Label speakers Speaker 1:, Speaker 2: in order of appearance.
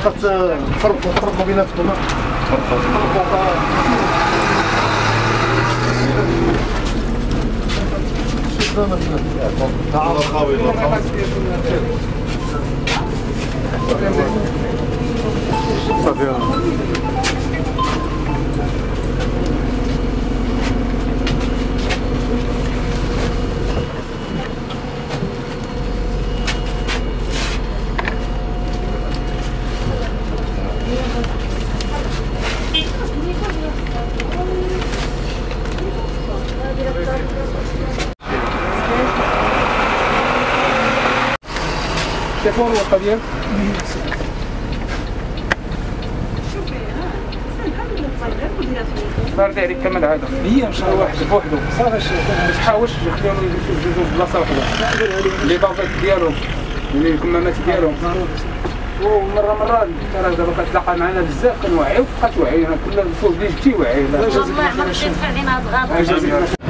Speaker 1: تفرقوا بيناتكم.
Speaker 2: تليفون الوقت ديالك بارد عليك كما العاده. هي ان شاء الله واحد بوحدو صافي. ما تحاولش تخليهم يجوزوا في بلاصه وحده. لي بافيت ديالهم يعني الكمامات ديالهم. ومره راه دابا كتلاقى معنا بزاف كنوعيو بقات توعي. كل الفوز اللي جبتي وعي.
Speaker 3: والله ما بغيتش علينا هاد الغابه.